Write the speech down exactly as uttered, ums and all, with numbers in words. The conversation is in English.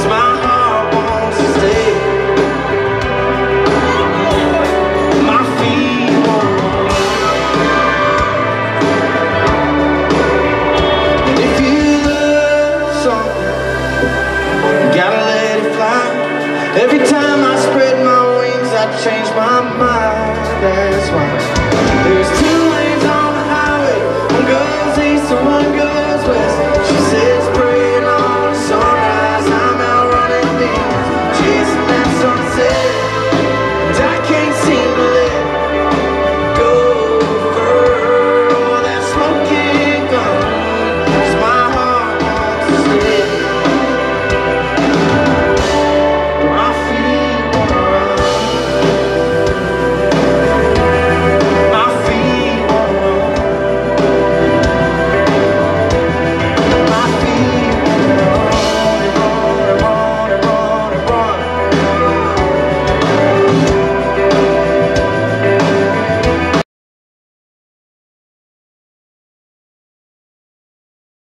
my heart wants to stay. My feet won't run. And if you love something, you gotta let it fly. Every time I spread my wings, I change my mind. That's why there's two lanes on the highway. One goes east and one goes